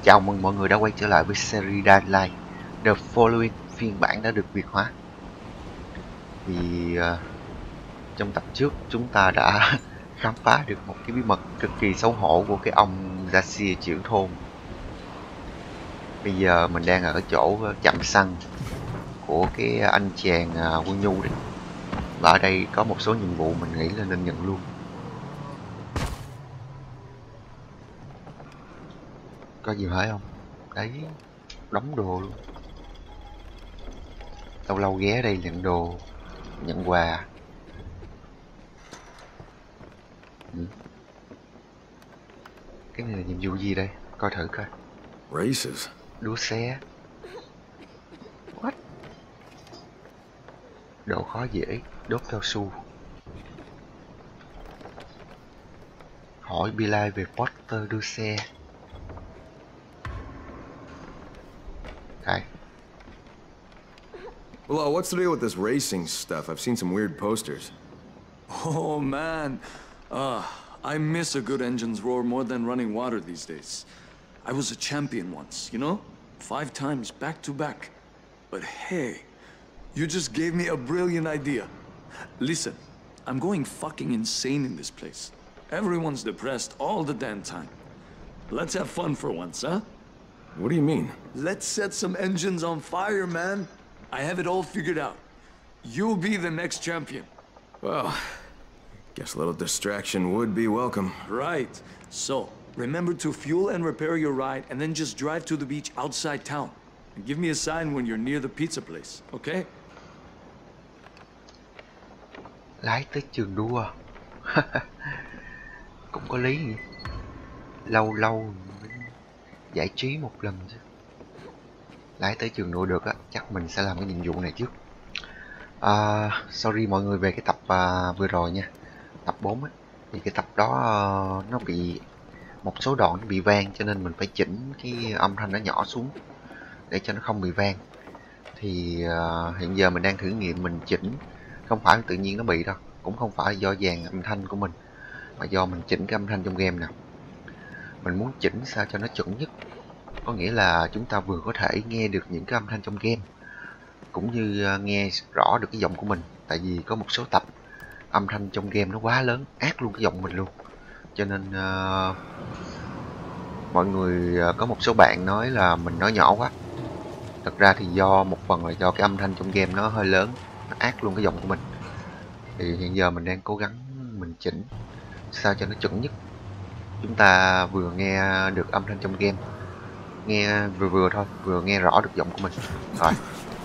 Chào mừng mọi người đã quay trở lại với series Dying Light The Following, phiên bản đã được Việt hóa. Thì trong tập trước chúng ta đã khám phá được một cái bí mật cực kỳ xấu hổ của cái ông Garcia trưởng thôn. Bây giờ mình đang ở chỗ chạm xăng của cái anh chàng Quân Nhu đấy. Và ở đây có một số nhiệm vụ mình nghĩ là nên nhận luôn. Có gì hỏi không? Đấy, đóng đồ luôn. Lâu lâu ghé đây nhận đồ, nhận quà. Cái này là nhiệm vụ gì đây? Coi thử coi. Races. Đua xe. What? Độ khó dễ, đốt cao su. Hỏi Billy về poster đua xe. Đây. Well, what's the deal with this racing stuff? I've seen some weird posters. Oh man, I miss a good engine's roar more than running water these days. I was a champion once, you know? 5 times back to back. But hey, you just gave me a brilliant idea. Listen, I'm going fucking insane in this place. Everyone's depressed all the damn time. Let's have fun for once, huh? What do you mean? Let's set some engines on fire, man. I have it all figured out. You'll be the next champion. Well, guess a little distraction would be welcome. Right. So, remember to fuel and repair your ride and then just drive to the beach outside town. And give me a sign when you're near the pizza place, okay? Lái tới trường đua. Cũng có lý nhỉ. Lâu lâu giải trí một lần chứ. Lái tới trường đua được á, chắc mình sẽ làm cái nhiệm vụ này trước. Sorry mọi người về cái tập vừa rồi nha. Tập 4 á. Thì cái tập đó nó bị một số đoạn nó bị vang, cho nên mình phải chỉnh cái âm thanh nó nhỏ xuống để cho nó không bị vang. Thì hiện giờ mình đang thử nghiệm mình chỉnh, không phải tự nhiên nó bị đâu, cũng không phải do dàn âm thanh của mình, mà do mình chỉnh cái âm thanh trong game nè. Mình muốn chỉnh sao cho nó chuẩn nhất, có nghĩa là chúng ta vừa có thể nghe được những cái âm thanh trong game, cũng như nghe rõ được cái giọng của mình. Tại vì có một số tập âm thanh trong game nó quá lớn, át luôn cái giọng mình luôn. Cho nên mọi người có một số bạn nói là mình nói nhỏ quá. Thật ra thì do một phần là do cái âm thanh trong game nó hơi lớn, nó át luôn cái giọng của mình. Thì hiện giờ mình đang cố gắng mình chỉnh sao cho nó chuẩn nhất. Chúng ta vừa nghe được âm thanh trong game, nghe vừa thôi, vừa nghe rõ được giọng của mình. Rồi,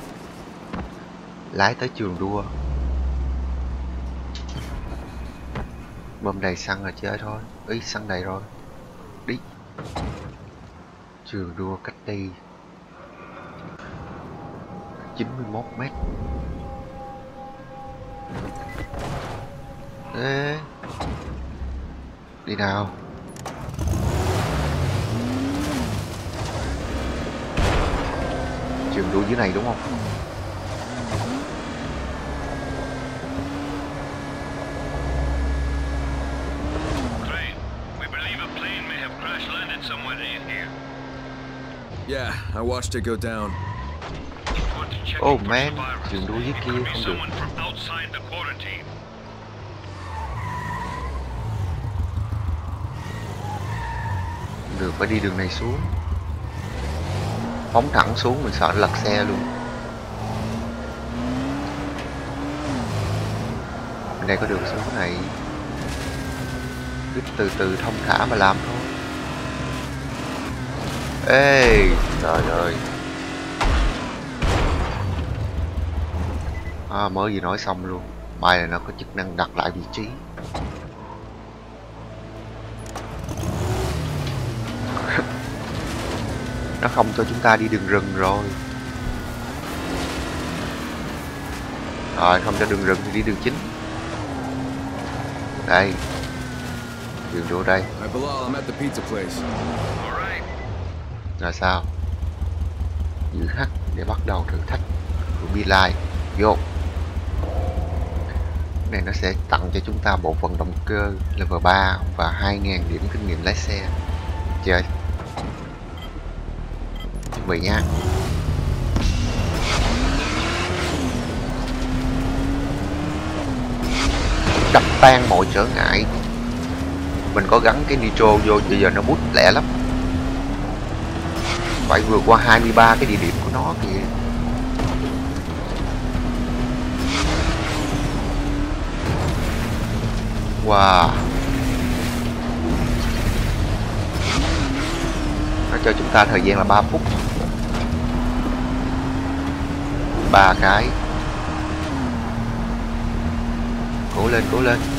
lái tới trường đua. Bơm đầy xăng là chơi thôi. Ý, xăng đầy rồi. Đi. Trường đua cách đây 91 mét. Ê, đi nào. Trường đua dưới này đúng không? Yeah, I watched it go down. Oh man, trường đua dưới kia không được. Không được, phải đi đường này xuống. Phóng thẳng xuống mình sợ lật xe luôn. Bên đây có đường xuống này. Cứ từ từ thông thả mà làm thôi. Ê, trời ơi. Mới gì nói xong luôn. Mai là nó có chức năng đặt lại vị trí. Nó không cho chúng ta đi đường rừng rồi. Rồi, không cho đường rừng thì đi đường chính. Đây. Đường đua đây. Là sao? Giữ H để bắt đầu thử thách của Billy. Vô. Cái này nó sẽ tặng cho chúng ta bộ phận động cơ level 3 và 2.000 điểm kinh nghiệm lái xe. Chơi. vậy nha. Đập tan mọi trở ngại. Mình có gắn cái nitro vô, bây giờ nó bút lẹ lắm. Phải vượt qua 23 cái địa điểm của nó kìa. Wow. Nó cho chúng ta thời gian là 3 phút. 3 cái. Cố lên, cố lên.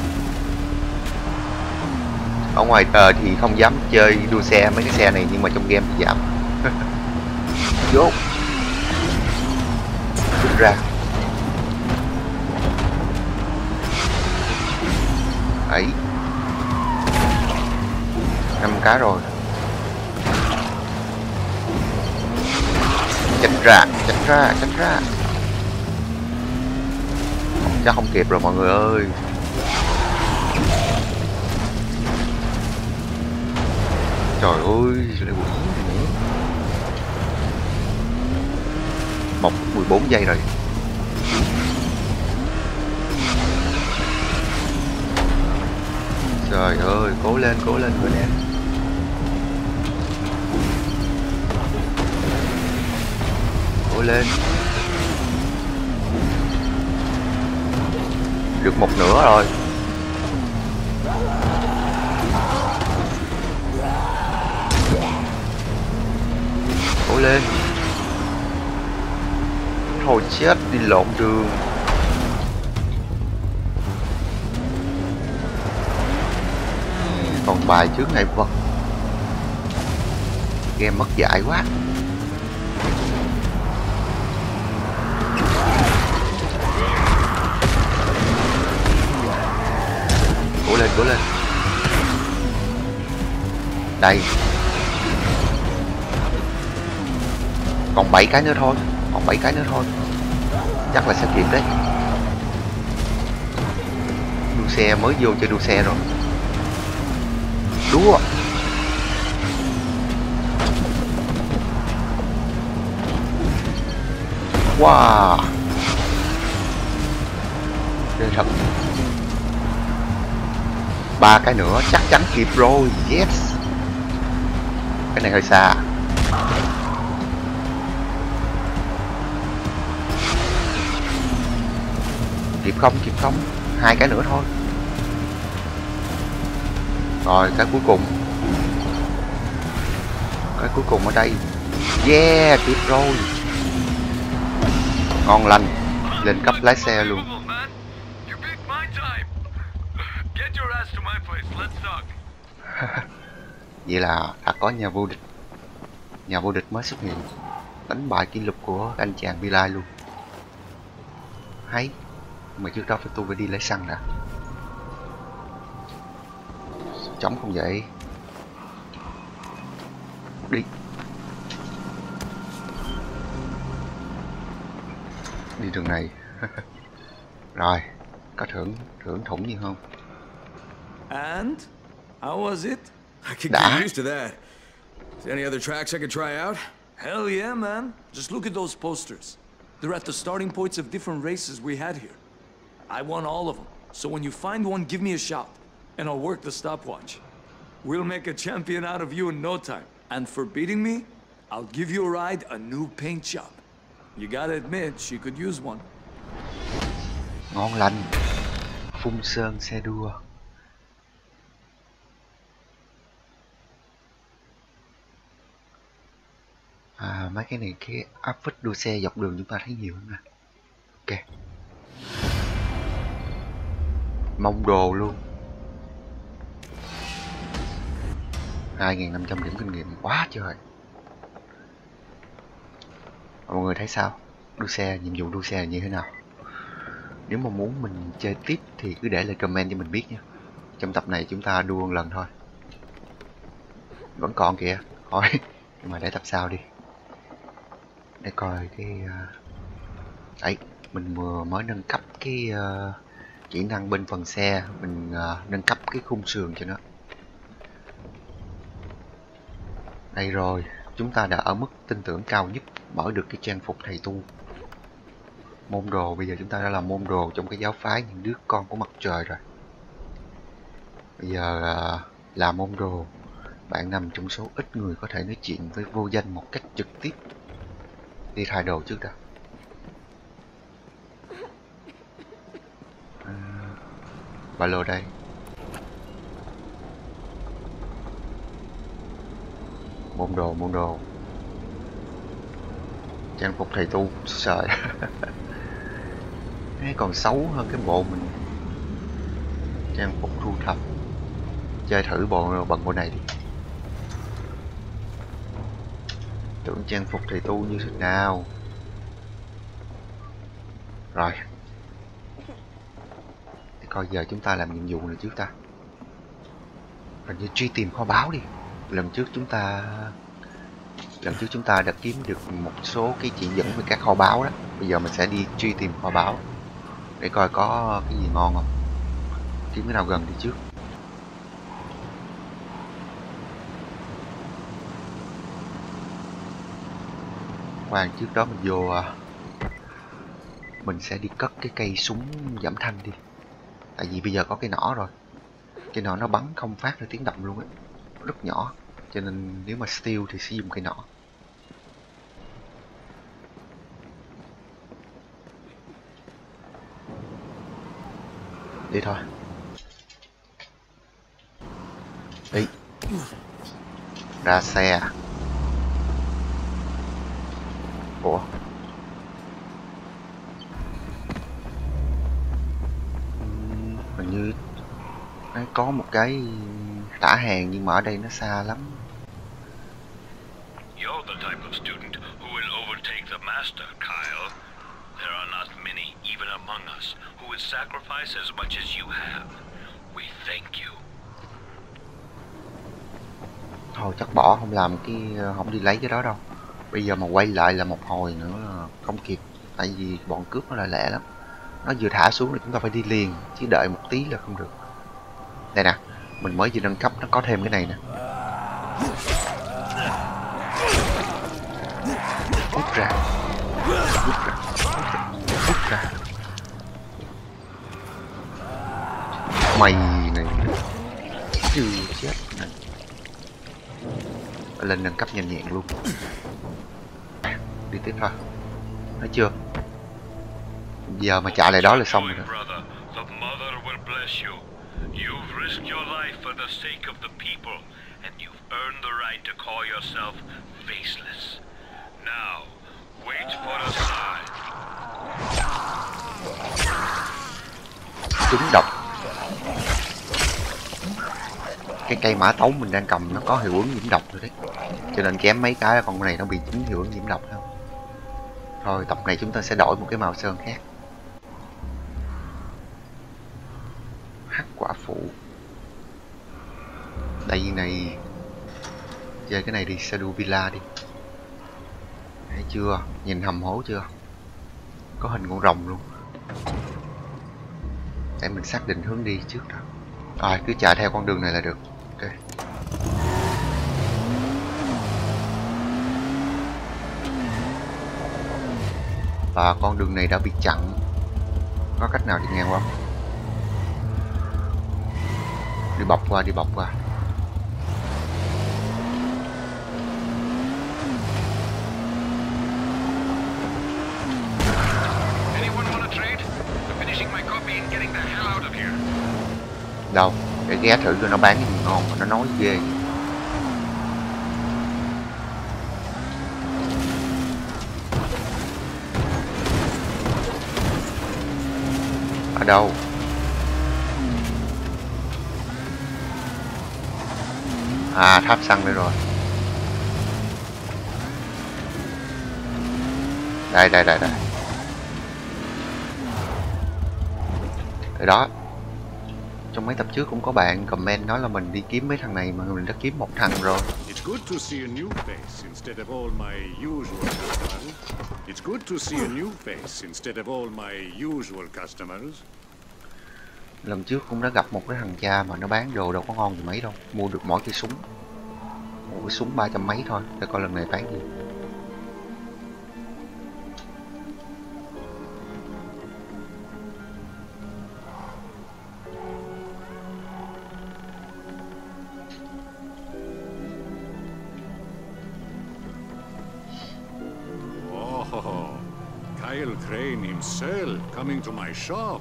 Ở ngoài tờ thì không dám chơi đua xe mấy cái xe này, nhưng mà trong game thì dám. Vô. Rút ra. Ấy. 5 cái rồi. Tránh ra, tránh ra, tránh ra. Chắc không kịp rồi mọi người ơi. Trời ơi, lại một 14 giây rồi. Trời ơi, cố lên người nè. Cố lên. Được một nửa rồi. Cố lên. Thôi chết, đi lộn đường. Còn bài trước này vật. Game mất dạy quá. Cố lên. Đây. Còn 7 cái nữa thôi. Chắc là sẽ kịp đấy. Đua xe mới vô chơi đua xe rồi. Đua. Wow. Đây thật. 3 cái nữa chắc chắn kịp rồi. Yes. Cái này hơi xa. Kịp không? 2 cái nữa thôi. Rồi cái cuối cùng ở đây. Yeah, kịp rồi. Ngon lành. Lên cấp lái xe luôn. Vậy là đã có nhà vô địch mới xuất hiện, đánh bại kỷ lục của anh chàng Bilal luôn. Hay. Mà trước đó tôi phải đi lấy xăng đã. Trống không vậy. Đi đường này. Rồi, có thưởng thủng gì không? And how was it? I could get used to that. Is there any other tracks I could try out? Hell yeah, man. Just look at those posters. They're at the starting points of different races we had here. I won all of them, so when you find one, give me a shout, and I'll work the stopwatch. We'll make a champion out of you in no time. And for beating me, I'll give you a ride a new paint job. You gotta admit, she could use one. Ngon lành. Phun sơn xe đua. Mấy cái này cái áp phích đua xe dọc đường chúng ta thấy nhiều lắm nè. Ok. Mông đồ luôn. 2.500 điểm kinh nghiệm quá trời. Mọi người thấy sao? Đua xe, nhiệm vụ đua xe là như thế nào? Nếu mà muốn mình chơi tiếp thì cứ để lại comment cho mình biết nha. Trong tập này chúng ta đua một lần thôi. Vẫn còn kìa. Thôi, nhưng mà để tập sau đi. Để coi cái... Đấy, mình vừa mới nâng cấp cái kỹ năng bên phần xe. Mình nâng cấp cái khung sườn cho nó. Đây rồi, chúng ta đã ở mức tin tưởng cao nhất mở được cái trang phục thầy tu. Môn đồ, bây giờ chúng ta đã là môn đồ trong cái giáo phái những đứa con của mặt trời rồi. Bây giờ là môn đồ, bạn nằm trong số ít người có thể nói chuyện với vô danh một cách trực tiếp. Đi thay đồ trước đã. Ba lô đây. Môn đồ. Trang phục thầy tu, sợ. Cái còn xấu hơn cái bộ mình. Trang phục thu thập. Chơi thử bằng bộ này đi. Tưởng trang phục thầy tu như thế nào. Rồi. Để coi giờ chúng ta làm nhiệm vụ này trước ta. Hình như truy tìm kho báu đi. Lần trước chúng ta đã kiếm được một số cái chỉ dẫn về các kho báu đó. Bây giờ mình sẽ đi truy tìm kho báu để coi có cái gì ngon không. Kiếm cái nào gần đi trước. Khoan, trước đó mình vô mình sẽ đi cất cái cây súng giảm thanh đi. Tại vì bây giờ có cái nỏ rồi. Cái nỏ nó bắn không phát ra tiếng động luôn á. Rất nhỏ. Cho nên nếu mà steal thì sẽ dùng cây nỏ. Đi thôi. Đi. Ra xe. Ủa? Hình như có một cái tả hàng nhưng mà ở đây nó xa lắm. You're the type of student who will overtake the master, Kyle. There are not many, even among us, who would sacrifice as much as you have. We thank you. Thôi chắc bỏ, không làm không đi lấy cái đó đâu. Bây giờ mà quay lại là một hồi nữa là không kịp. Tại vì bọn cướp nó lại lẹ lắm. Nó vừa thả xuống là chúng ta phải đi liền, chứ đợi một tí là không được. Đây nè, mình mới vừa nâng cấp, nó có thêm cái này nè. Hút ra. Mày này chưa chết này. Lên nâng cấp nhanh nhẹn luôn. Đi tiếp thôi. Thấy chưa? Giờ mà chạy lại đó là xong rồi đó. You've risked your life for the sake of the people, and you've earned the right to call yourself faceless. Now, wait for a sign. Trúng độc. Cái cây mã tấu mình đang cầm nó có hiệu ứng nhiễm độc rồi đấy. Cho nên chém mấy cái con này nó bị dính hiệu ứng nhiễm độc không? Thôi tập này chúng ta sẽ đổi một cái màu sơn khác. Hắc quả phụ. Đây này. Chơi cái này đi, Shadow Villa đi. Thấy chưa? Nhìn hầm hố chưa? Có hình con rồng luôn. Để mình xác định hướng đi trước đó. Rồi cứ chạy theo con đường này là được. Ok. Và con đường này đã bị chặn. Có cách nào đi ngang qua không? Đi bọc qua. Đâu, để ghé thử coi nó bán cái gì ngon mà nó nói ghê. Ở đâu? À, tháp xăng đây rồi. Đây. Ở đó. Trong mấy tập trước cũng có bạn comment nói là mình đi kiếm mấy thằng này mà mình đã kiếm một thằng rồi. It's good to see a new face instead of all my usual customers. It's good to see a new face instead of all my usual customers. Lần trước cũng đã gặp một cái thằng cha mà nó bán đồ đâu có ngon gì mấy đâu, mua được mỗi cây súng. một cái súng 300 mấy thôi, để coi lần này bán gì. Oh, Kyle Crane himself coming to my shop.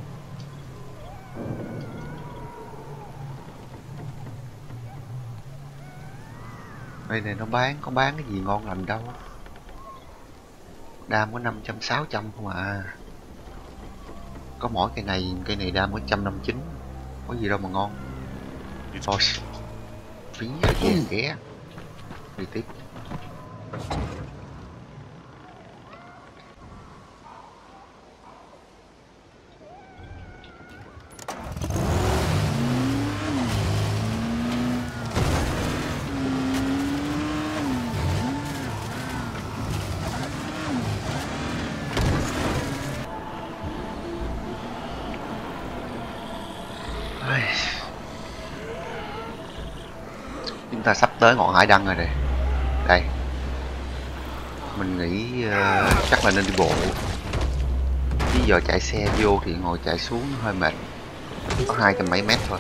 Đây này nó có bán cái gì ngon lành đâu. Đam có 500 600 không à. Có mỗi cây này đam có 159. Có gì đâu mà ngon. Thôi phí về ghé. Đi tiếp. Chúng ta sắp tới ngọn hải đăng rồi này. Đây. Mình nghĩ chắc là nên đi bộ. Chứ giờ chạy xe vô thì ngồi chạy xuống hơi mệt. Có 200 mấy mét thôi.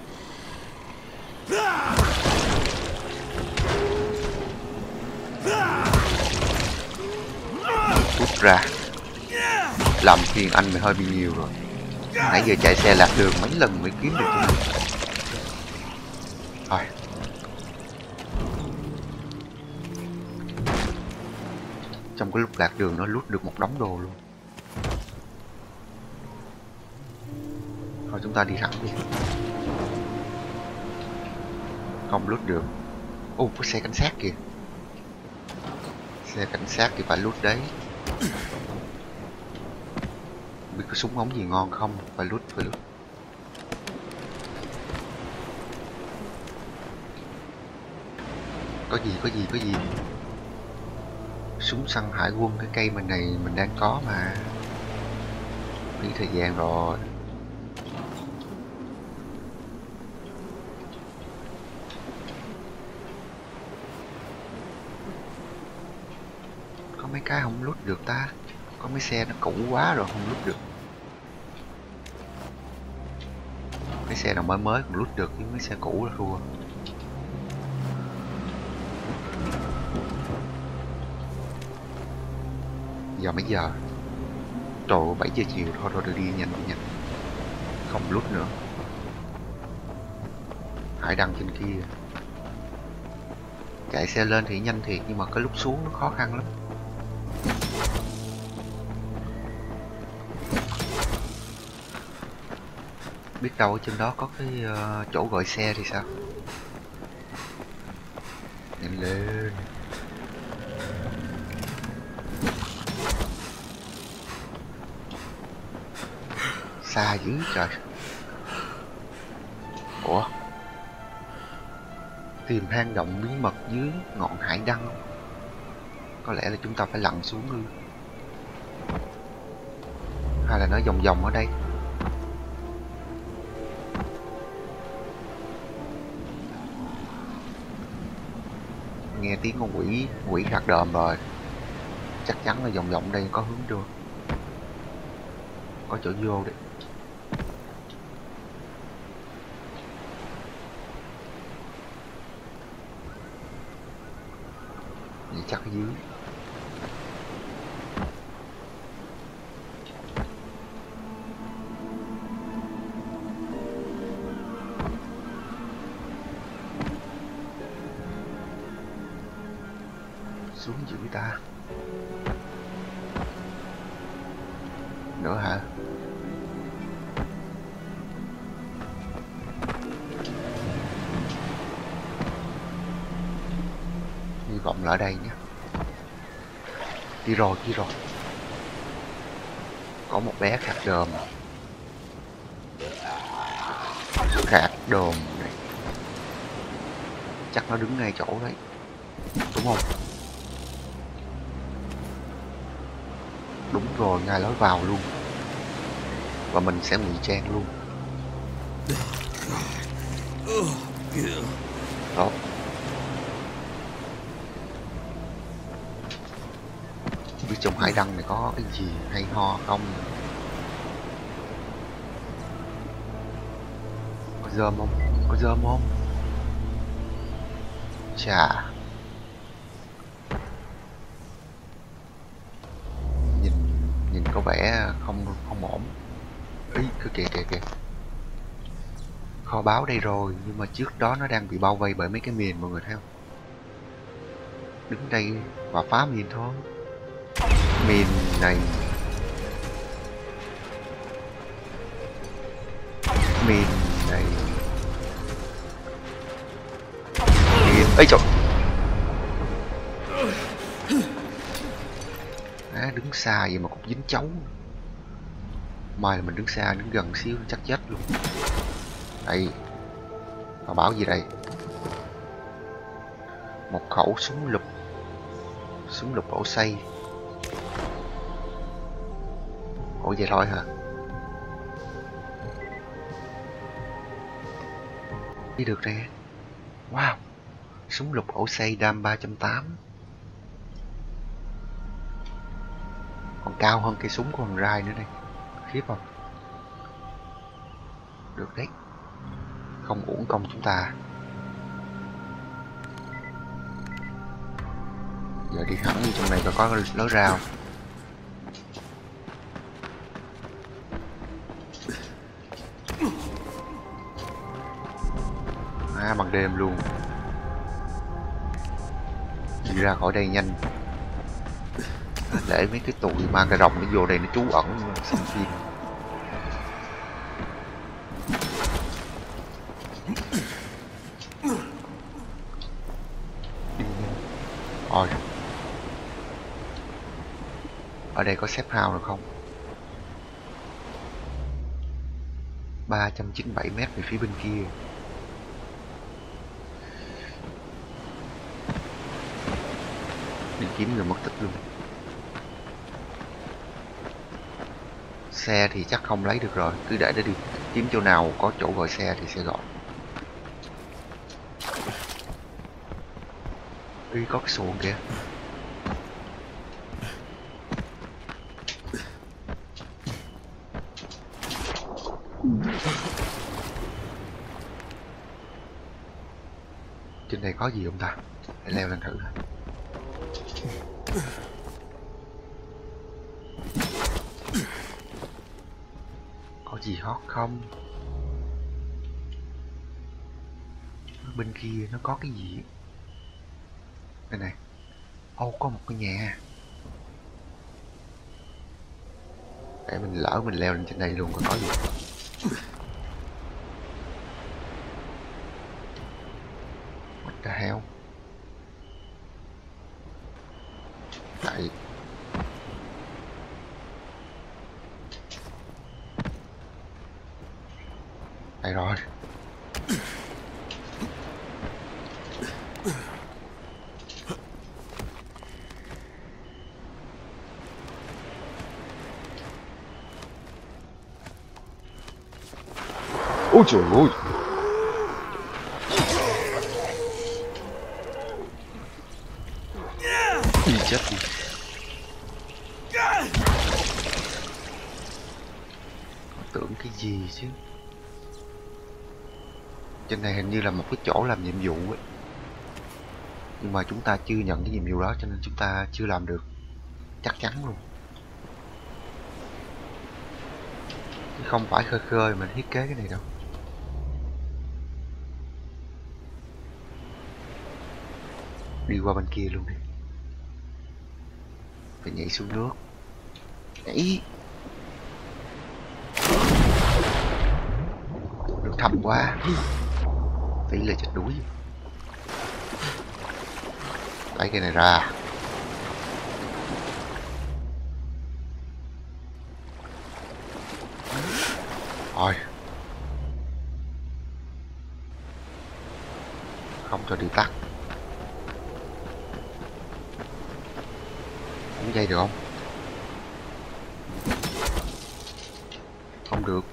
Rút ra. Làm phiền anh thì hơi bị nhiều rồi. Nãy giờ chạy xe lạc đường mấy lần mới kiếm được cái này. Thôi. Trong cái lúc lạc đường nó lút được một đống đồ luôn. Thôi chúng ta đi thẳng đi. Không lút được. Ô, có xe cảnh sát kìa. Xe cảnh sát thì phải lút đấy. Biết có súng ống gì ngon không? Phải lút. Có gì. Súng săn hải quân, cái cây mình này mình đang có mà. Đi thời gian rồi. Có mấy cái không lút được ta. Có mấy xe nó cũ quá rồi không lút được. Mấy xe nào mới cũng lút được, chứ mấy xe cũ là thua. Giờ mấy giờ? Trời ơi, 7 giờ chiều thôi, đi nhanh. Không lút nữa. Hải đăng trên kia. Chạy xe lên thì nhanh thiệt, nhưng mà cái lúc xuống nó khó khăn lắm. Biết đâu ở trên đó có cái chỗ gọi xe thì sao? Nhanh lên. Xa dữ trời. Ủa? Tìm hang động bí mật dưới ngọn hải đăng. Có lẽ là chúng ta phải lặn xuống ư? Hay là nó vòng ở đây? Nghe tiếng con quỷ khạc đờm rồi. Chắc chắn là vòng đây có hướng vô. Có chỗ vô đấy. Vậy chắc ở dưới. Xuống dữ ta. Nữa hả? Hy vọng là ở đây nhé. Đi rồi. Có một bé khạc đờm. Khạc đờm này. Chắc nó đứng ngay chỗ đấy. Đúng không? Đúng rồi, ngay lối vào luôn. Và mình sẽ ngụy trang luôn. Đó. Không biết trong hải đăng này có cái gì hay ho không. Có dơm không? Có dơm không? Chà, nhìn có vẻ không ổn. Ý, cứ kìa. Kho báu đây rồi, nhưng mà trước đó nó đang bị bao vây bởi mấy cái mìn, mọi người thấy không? Đứng đây và phá mìn thôi. Mìn này, mìn ấy trời. Đứng xa vậy mà cũng dính chấu. May là mình đứng xa, đứng gần xíu chắc chết luôn. Đây, họ bảo gì đây? Một khẩu súng lục ổ xay. Ổ vậy thôi hả? Đi được đây. Wow, súng lục ổ xay đam 3.8. Còn cao hơn cây súng của thằng Rai nữa đây. Khiếp không? Được đấy. Không uổng công chúng ta. Giờ đi thẳng đi trong này có lối rào. Bằng đêm luôn. Đi ra khỏi đây nhanh. Để mấy cái tụi ma cà rồng nó vô đây nó trú ẩn xem phim. Rồi. Ở đây có xếp house được không? 397 m về phía bên kia. Đi kiếm người mất tích luôn. Xe thì chắc không lấy được rồi, cứ để đi kiếm chỗ nào có chỗ gọi xe thì sẽ gọi. Đi có cái xuồng kìa. Trên đây có gì không ta? Để leo lên thử. Có gì hot không? Bên kia nó có cái gì? Đây này. Ô, có một cái nhà. Để mình lỡ mình leo lên trên đây luôn, có gì? What the hell? Đây. Đây rồi. Ôi trời ơi. Đi chết đi. Tưởng cái gì chứ. Trên này hình như là một cái chỗ làm nhiệm vụ ấy. Nhưng mà chúng ta chưa nhận cái nhiệm vụ đó cho nên chúng ta chưa làm được. Chắc chắn luôn. Không phải khơi khơi mình thiết kế cái này đâu. Đi qua bên kia luôn đi. Phải nhảy xuống nước. Nhảy. Nước thâm quá. Tí là chết đuối. Lấy cái này ra. Rồi. Không cho đi tắt. Cũng dây được không? Không được.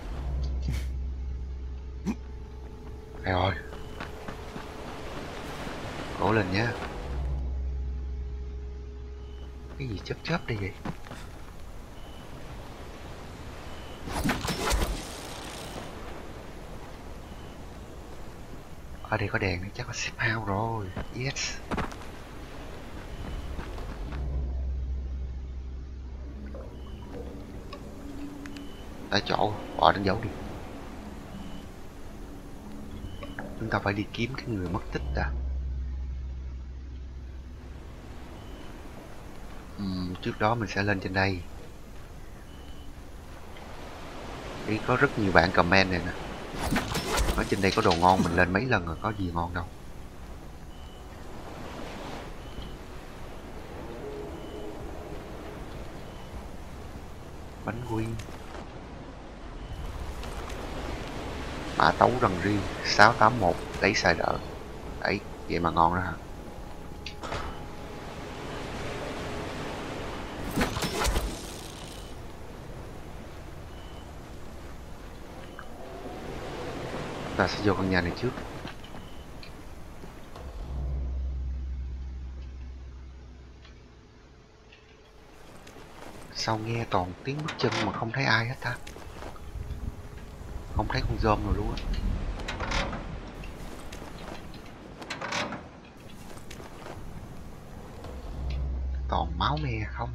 Đây rồi. Cố lên nhá. Cái gì chớp chớp đây vậy? Ở đây có đèn, chắc là safe house rồi. Yes. Tại chỗ, bỏ đánh dấu đi. Chúng ta phải đi kiếm cái người mất tích đã. Trước đó mình sẽ lên trên đây. Ý có rất nhiều bạn comment này nè. Ở trên đây có đồ ngon, mình lên mấy lần rồi, có gì ngon đâu. Bánh quy, mã tấu rần riêng 681 lấy xài đỡ. Đấy, vậy mà ngon đó hả? Ta sẽ vô căn nhà này trước. Sao nghe toàn tiếng bước chân mà không thấy ai hết ta? Không thấy con rơm rồi luôn á. Toàn máu me không.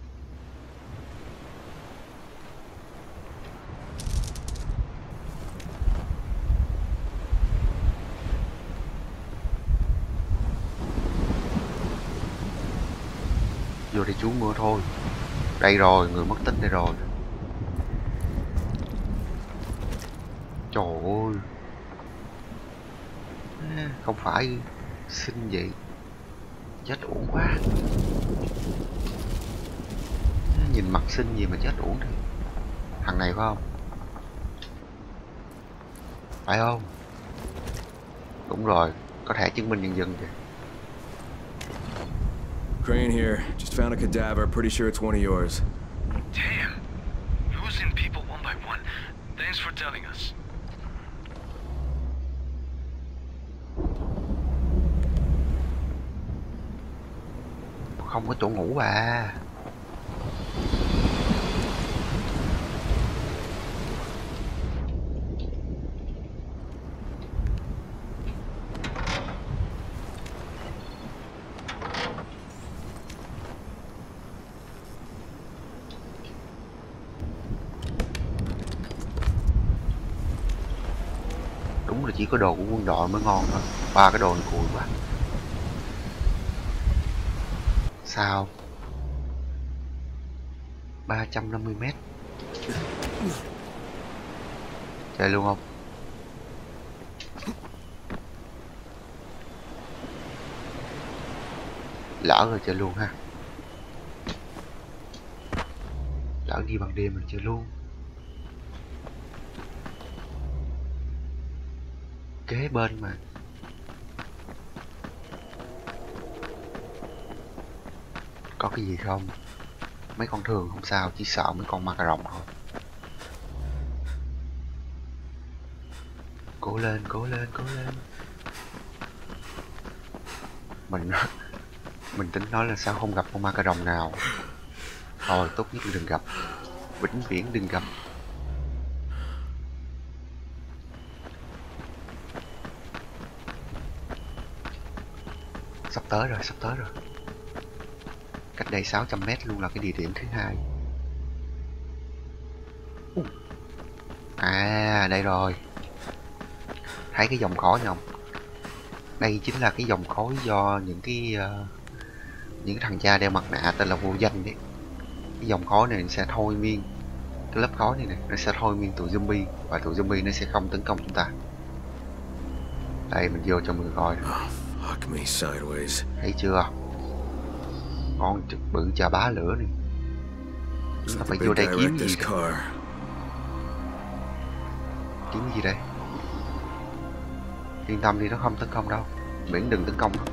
Vô đây trú mưa thôi. Đây rồi, người mất tích đây rồi. Trời ơi. Không phải xinh vậy. Chết uổng quá. Nhìn mặt xinh gì mà chết uổng đi. Thằng này phải không? Phải không? Đúng rồi, có thẻ chứng minh nhân dân kìa. Crane here. Just found a cadaver. Pretty sure it's one of yours. Damn. Losing people one by one. Thanks for telling us. Không có chỗ ngủ bà. Đúng là chỉ có đồ của quân đội mới ngon thôi. Ba cái đồ này cùi quá. Sao 350m. Chơi luôn không? Lỡ rồi chơi luôn ha. Lỡ đi ban đêm mình chơi luôn. Kế bên mà. Có cái gì không? Mấy con thường không sao, chỉ sợ mấy con ma cà rồng thôi. Cố lên, cố lên, cố lên. Mình tính nói là sao không gặp con ma cà rồng nào. Thôi tốt nhất đừng gặp. Vĩnh viễn đừng gặp. Sắp tới rồi, sắp tới rồi. Cách đây 600m luôn là cái địa điểm thứ hai. À, đây rồi. Thấy cái dòng khói không? Đây chính là cái dòng khói do những cái thằng cha đeo mặt nạ tên là vô danh đấy. Cái dòng khói này sẽ thôi miên. Cái lớp khói này nó sẽ thôi miên tụi zombie. Và tụi zombie nó sẽ không tấn công chúng ta. Đây mình vô cho mọi người coi. Fuck me sideways. Thấy chưa? Con trực bự chà bá lửa này. Chúng ta phải vô đây kiếm gì đây? Kiếm gì đây? Yên tâm đi, nó không tấn công đâu. Miễn đừng tấn công nó.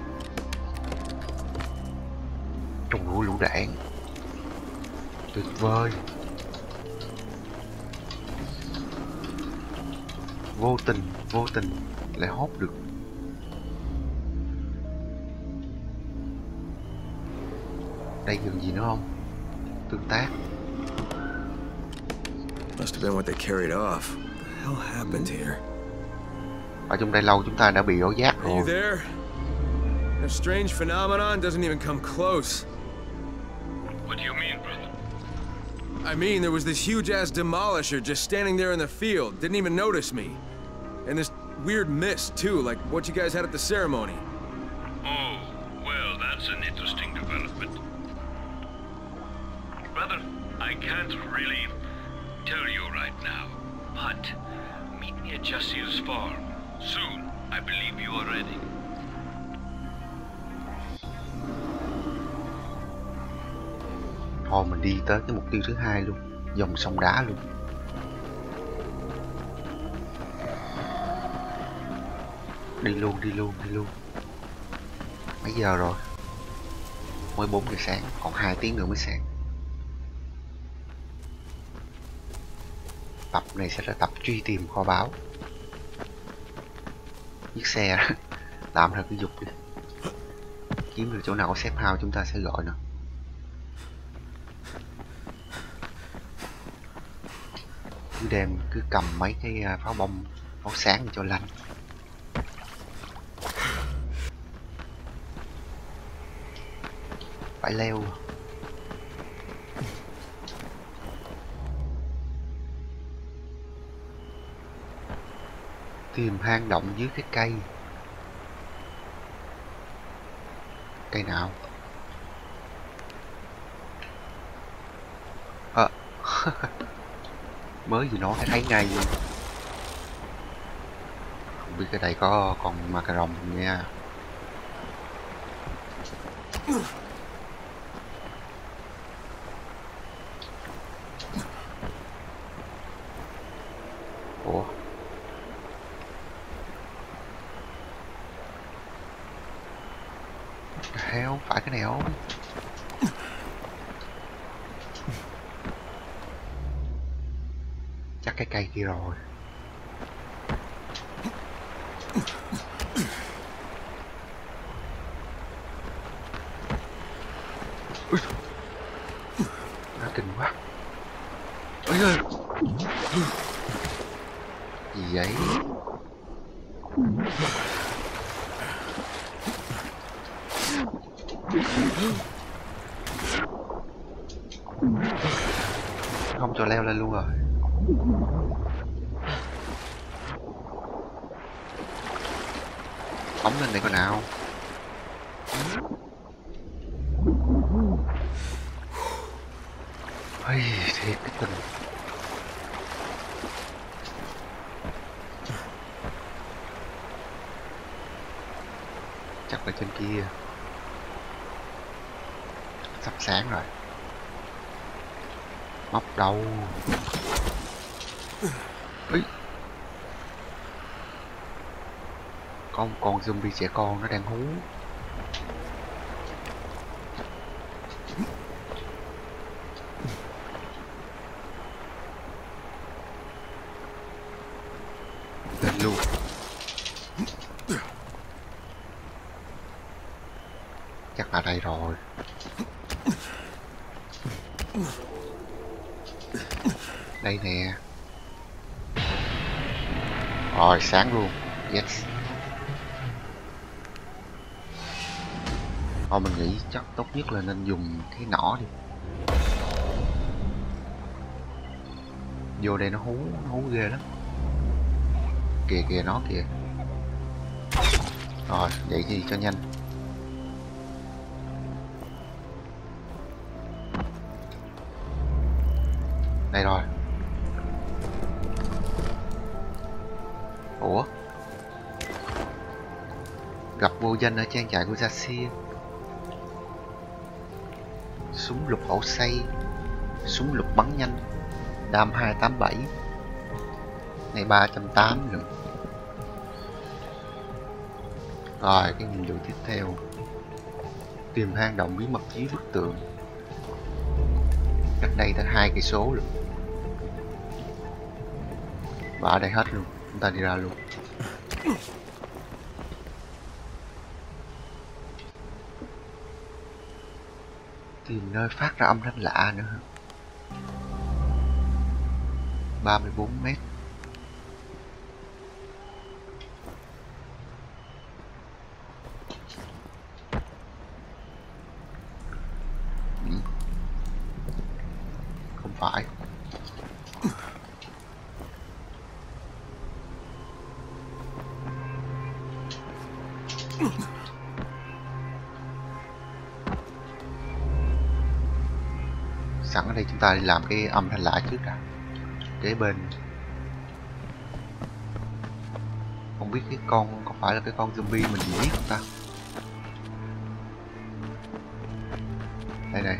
Trong núi lũ đạn. Tuyệt vời. Vô tình lại hốt được. Đây còn gì nữa không? Tương tác. Must have been what they carried off. What the hell happened here? Ở trong đây lâu chúng ta đã bị ảo giác Are you rồi. there? That strange phenomenon doesn't even come close. What do you mean, brother? I mean, there was this huge-ass demolisher just standing there in the field, didn't even notice me. And this weird mist, too, like what you guys had at the ceremony. Oh, well, that's an interesting development. Brother, I can't really tell you right now, but meet me at Jassir's farm. Soon, I believe you are ready. Thôi mình đi tới cái mục tiêu thứ hai luôn, dòng sông đá luôn. Đi luôn. Mấy giờ rồi? Mới 4 giờ sáng, còn 2 tiếng nữa mới sáng. Tập này sẽ là tập truy tìm kho báu. Chiếc xe tạm thời cứ dục đi. Kiếm được chỗ nào có safe house chúng ta sẽ gọi nó. Cứ cầm mấy cái pháo bông, pháo sáng cho lạnh. Phải leo. Tìm hang động dưới cái cây. Cây nào? Mới gì nó thấy ngay luôn. Không biết cái đây có còn macaron không nha. Ủa? Heo, phải cái này không? Chắc cái cây kia rồi. Ui, nó kinh quá. Ôi ơi, gì vậy? Không cho leo lên luôn rồi. Phóng lên đây coi nào. Ây, thiệt cái tình. Chắc là trên kia. Sắp sáng rồi. Móc đầu. Ý. Có một con zombie trẻ con nó đang hú. Lên luôn. Chắc là đây rồi. Đây nè. Rồi sáng luôn. Yes. Thôi mình nghĩ chắc tốt nhất là nên dùng cái nỏ đi. Vô đây nó hú ghê lắm. Kìa kìa nó kìa. Rồi vậy thì cho nhanh. Đây rồi. Ủa? Gặp vô danh ở trang trại của Jassir. Súng lục ổ xay, súng lục bắn nhanh, đam 287. Này 380 rồi. Rồi cái nhiệm vụ tiếp theo. Tìm hang động bí mật dưới bức tường. Cách đây tới 2 cây số luôn. Và ở đây hết luôn, chúng ta đi ra luôn. Tìm nơi phát ra âm thanh lạ nữa. 34 mét. Không phải. Sẵn ở đây chúng ta đi làm cái âm thanh lạ trước đã. Kế bên. Không biết cái con có phải là cái con zombie mình giết không ta? Đây này.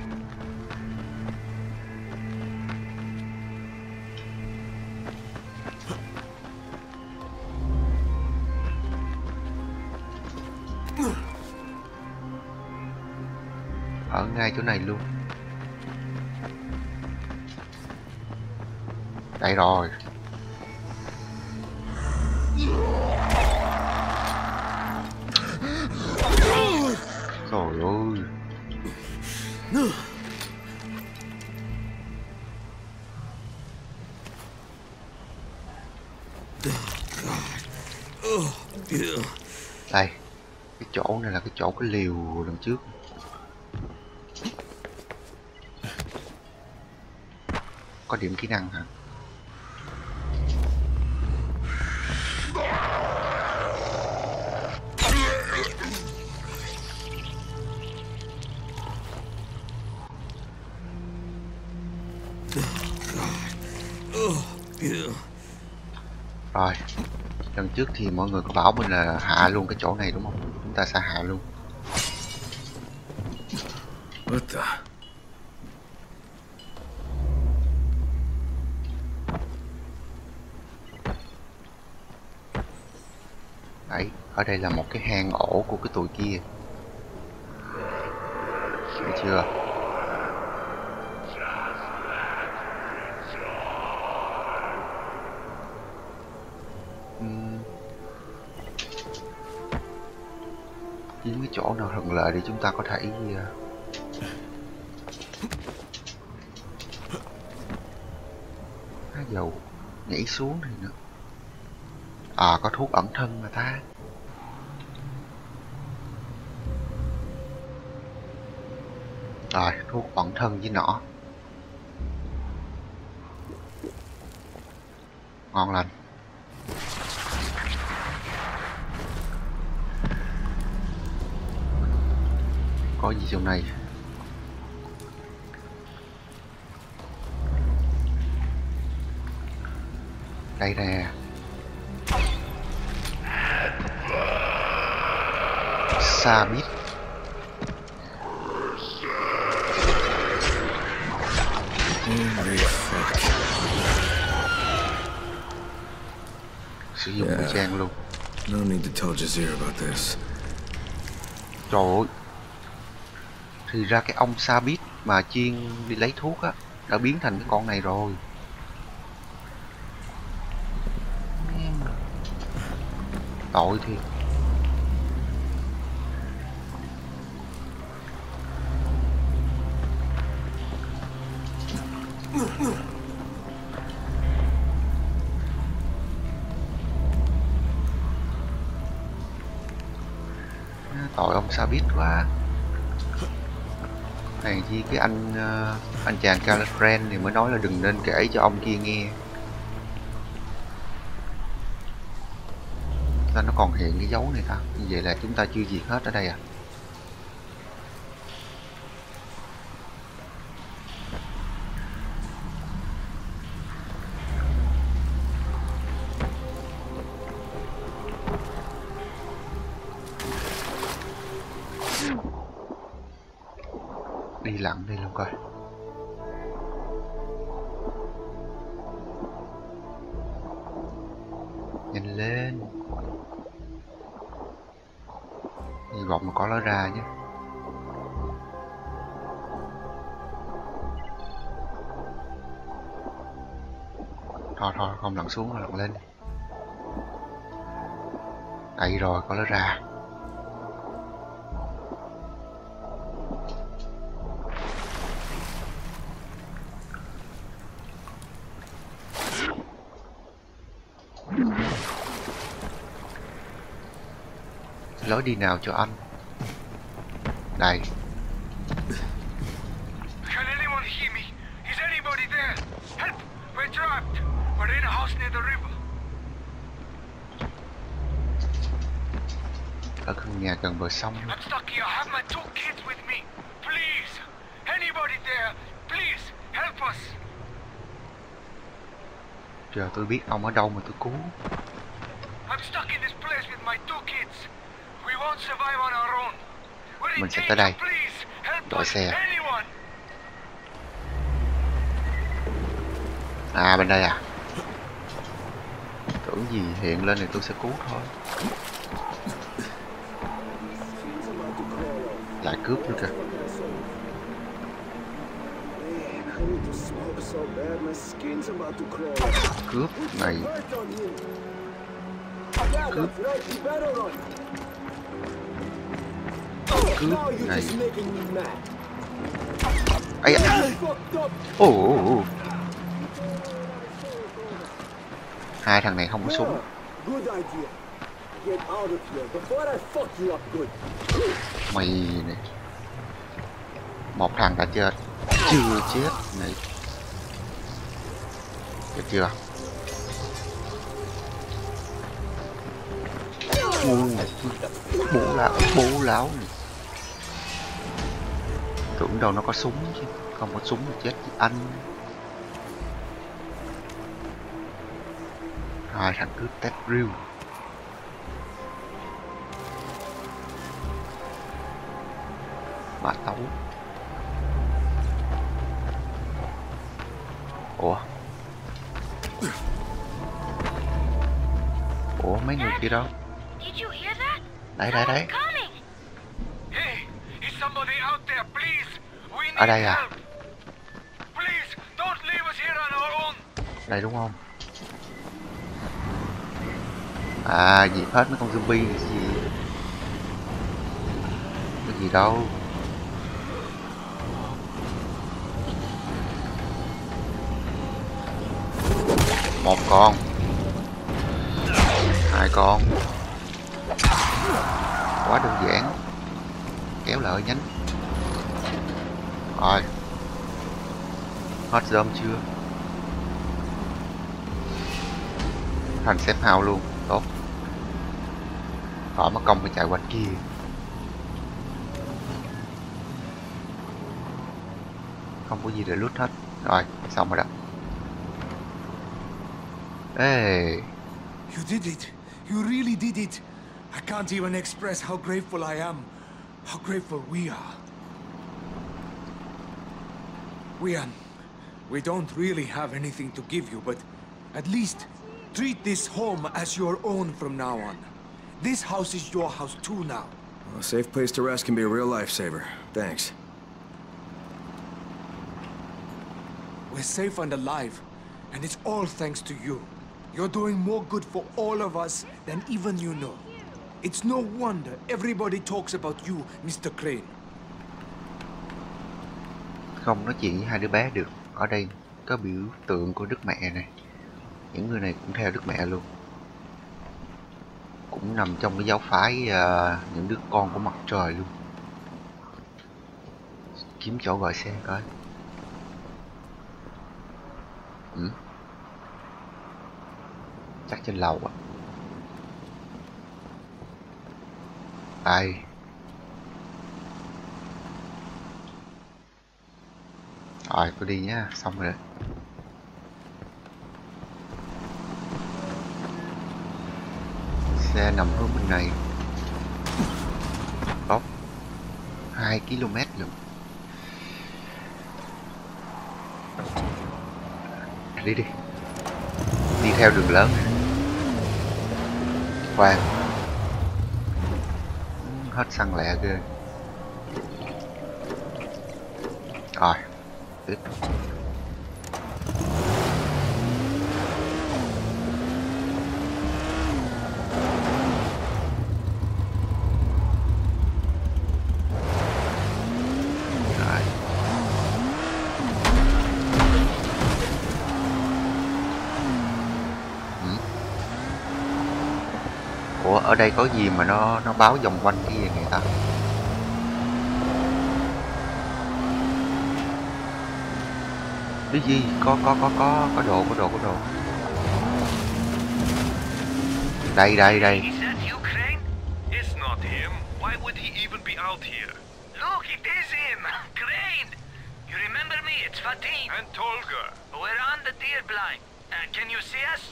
Ở ngay chỗ này luôn. Đây rồi. Trời ơi. Đây. Cái chỗ này là cái chỗ cái liều lần trước. Có điểm kỹ năng hả? Rồi, lần trước thì mọi người có bảo mình là hạ luôn cái chỗ này đúng không? Chúng ta sẽ hạ luôn. What the? Đấy, ở đây là một cái hang ổ của cái tụi kia. Thấy chưa? Kiếm cái chỗ nào thuận lợi để chúng ta có thể dầu nhảy xuống này nữa. À, có thuốc ẩn thân mà ta. Rồi, thuốc ẩn thân với nỏ. Ngon lành. Có gì trong này? Đây nè. Sa bít. Sử dụng vũ trang luôn. No need to tell Jazeer about this. Trời ơi. Thì ra cái ông Sa bít mà chuyên đi lấy thuốc á đã biến thành cái con này rồi. Tội thiệt. Tội ông Sa bít quá. Này chi cái anh chàng Calafren thì mới nói là đừng nên kể cho ông kia nghe. Sao nó còn hiện cái dấu này ta? Như vậy là chúng ta chưa diệt hết ở đây à? Đi lặn đi luôn coi. Nhanh lên. Hy vọng mà có nó ra nhé. Thôi không lặn xuống mà lặn lên. Đây rồi, có nó ra. Lối đi nào cho anh? Đây. Can anyone hear me? Is anybody there? Help! We're trapped. We're in a house near the river. Ở căn nhà gần bờ sông. I'm stuck here. I have my 2 kids with me. Please! Anybody there? Please! Help us! Giờ tôi biết ông ở đâu mà tôi cứu. I'm stuck in this place with my 2 kids. We won't survive on our own. We're in Mình sẽ tới đây. danger. Please! Help Đội us! xe. Anyone! À bên đây à? Tưởng gì hiện lên thì tôi sẽ cứu thôi. Lại cướp nữa kìa. Cướp này. Cướp. Cướp này. Ây da. Ồ. Hai thằng này không có súng. Mày này. Một thằng đã chết. Chưa chết này. Chết chưa? Bố láo này. Tưởng đâu nó có súng chứ. Không có súng thì chết anh. Hai thằng cướp tép riêu. Mã tấu. Ủa mấy người kia đâu? Đấy. Hey! Is somebody out there, please? We Ở need đây à? help. Please, don't leave us here on our own. Đây đúng không? À, diệt hết mấy con zombie gì? Cái gì đâu? Một con, hai con, quá đơn giản. Kéo lợi nhánh. Rồi, hết zoom chưa? Thành xếp hao luôn, tốt. Khỏi mất công phải chạy qua kia. Không có gì để loot hết. Rồi, xong rồi đó. Hey. You did it. You really did it. I can't even express how grateful I am. How grateful we are. We don't really have anything to give you, but at least treat this home as your own from now on. This house is your house too now. Well, a safe place to rest can be a real lifesaver. Thanks. We're safe and alive, and it's all thanks to you. You're doing more good for all of us than even you know. It's no wonder everybody talks about you, Mr. Crane. Không nói chuyện với hai đứa bé được. Ở đây có biểu tượng của Đức Mẹ này. Những người này cũng theo Đức Mẹ luôn. Cũng nằm trong cái giáo phái những đứa con của mặt trời luôn. Kiếm chỗ gọi xe coi. Chắc trên lầu à. Đây. Rồi tôi đi nhá, xong rồi đấy. Xe nằm hướng bên này. Tốt. 2 km luôn. Đi đi. Đi theo đường lớn này. Khoan. Hết xăng lẹ ghê. Rồi. Tiếp. Ở đây có gì mà nó báo vòng quanh cái gì người ta? Cái gì? Có đồ. Đây. Is that you, Crane? It's not him. Why would he even be out here? Look, it is him! Crane! You remember me? It's Fatin. And Tolga. We're on the deer blind. Can you see us?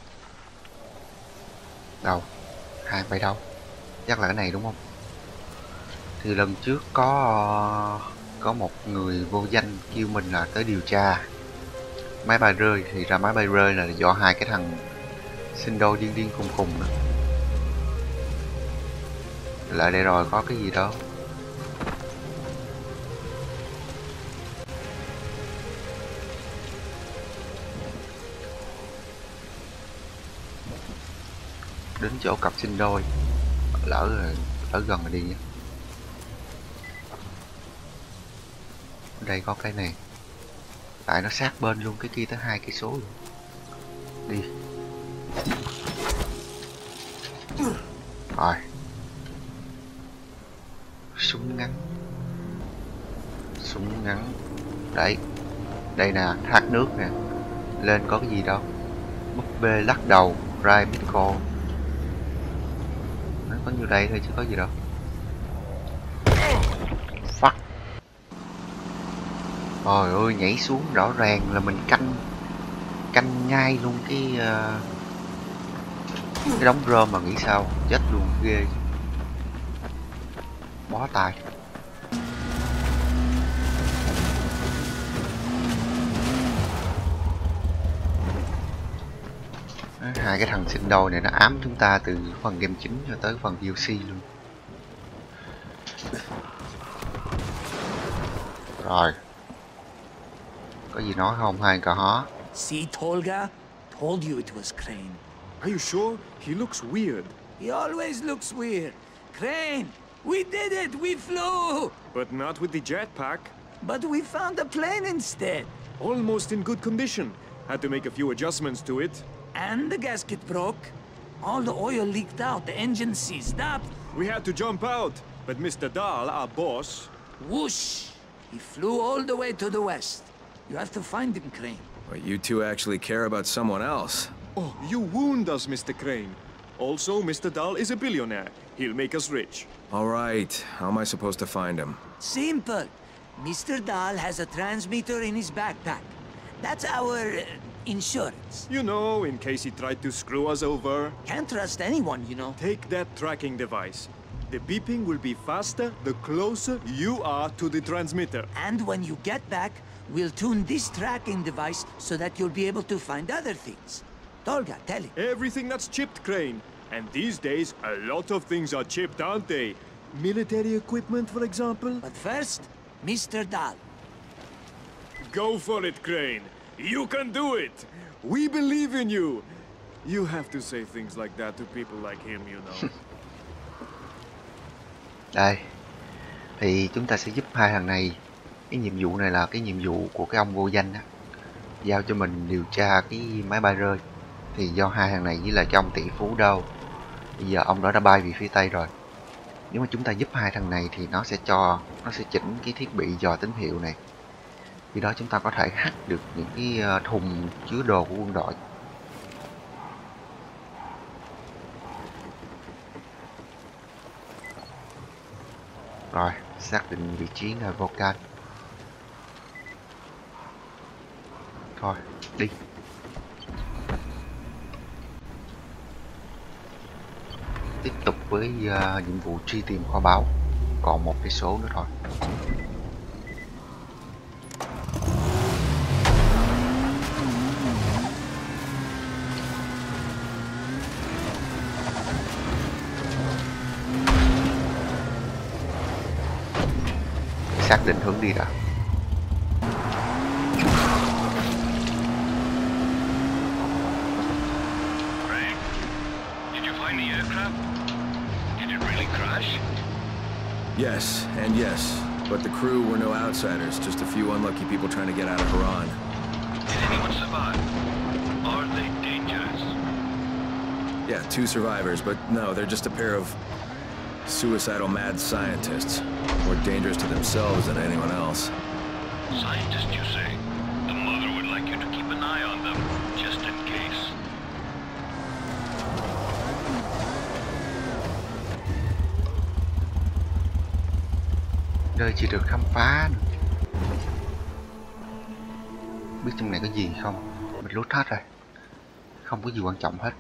Đâu? Hai bay đâu? Chắc là cái này đúng không? Thì lần trước có một người vô danh kêu mình là tới điều tra máy bay rơi, thì ra máy bay rơi là do hai cái thằng sinh đôi điên cùng nữa. Lại đây rồi, có cái gì đó. Đến chỗ cặp sinh đôi, lỡ gần rồi đi nhé. Ở đây có cái này, tại nó sát bên luôn, cái kia tới 2 cây số luôn. Đi rồi. Súng ngắn đấy, đây nè, thác nước nè, lên có cái gì đâu. Búp bê lắc đầu, Rai Mitchell. Nó có nhiêu đây thôi chứ có gì đâu. Fuck. Trời ơi, nhảy xuống rõ ràng là mình canh ngay luôn cái đống rơm mà nghĩ sao, chết luôn, ghê. Bó tay. Hai cái thằng sinh đôi này nó ám chúng ta từ phần game chính cho tới phần DLC luôn. Rồi, có gì nói không hai cà hó? See, Tolga? Told you it was Crane. Are you sure? He looks weird. He always looks weird. Crane, we did it! We flew! But not with the jetpack. But we found a plane instead. Almost in good condition. Had to make a few adjustments to it. And the gasket broke. All the oil leaked out, the engine seized up. We had to jump out, but Mr. Dahl, our boss... Whoosh! He flew all the way to the west. You have to find him, Crane. But you two actually care about someone else. Oh, you wound us, Mr. Crane. Also, Mr. Dahl is a billionaire. He'll make us rich. All right, how am I supposed to find him? Simple. Mr. Dahl has a transmitter in his backpack. That's our insurance. You know, in case he tried to screw us over. Can't trust anyone, you know. Take that tracking device. The beeping will be faster the closer you are to the transmitter. And when you get back, we'll tune this tracking device so that you'll be able to find other things. Tolga, tell him. Everything that's chipped, Crane. And these days, a lot of things are chipped, aren't they? Military equipment, for example? But first, Mr. Dahl. Go for it, Crane. You can do it. We believe in you. You have to say things like that to people like him, you know. Đây, thì chúng ta sẽ giúp hai thằng này. Cái nhiệm vụ này là cái nhiệm vụ của cái ông vô danh á, giao cho mình điều tra cái máy bay rơi. Thì do hai thằng này với lại cái ông tỷ phú đâu, bây giờ ông đó đã bay về phía Tây rồi. Nếu mà chúng ta giúp hai thằng này thì nó sẽ chỉnh cái thiết bị dò tín hiệu này. Khi đó chúng ta có thể hack được những cái thùng chứa đồ của quân đội. Rồi, xác định vị trí là Volcan. Thôi, đi. Tiếp tục với nhiệm vụ truy tìm kho báu. Còn 1 cây số nữa thôi. Xác định hướng đi đã. Frank, did you find the aircraft? Did it really crash? Yes, and yes. But the crew were no outsiders, just a few unlucky people trying to get out of Haran. Did anyone survive? Are they dangerous? Yeah, 2 survivors, but no, they're just a pair of suicidal mad scientists. More dangerous to themselves than anyone else. Scientists, you say? The mother would like you to keep an eye on them, just in case. Nơi chỉ được khám phá. Biết trong này có gì không? Mình lút hết rồi. Không có gì quan trọng hết.